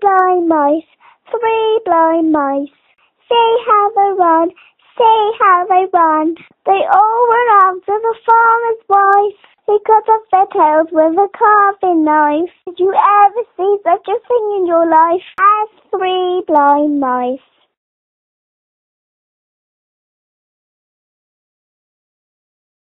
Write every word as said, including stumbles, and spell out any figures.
blind mice, three blind mice. See how they run, see how they run. They all run after the farmer's wife. He cut off their tails with a carving knife. Did you ever see such a thing in your life as three blind mice?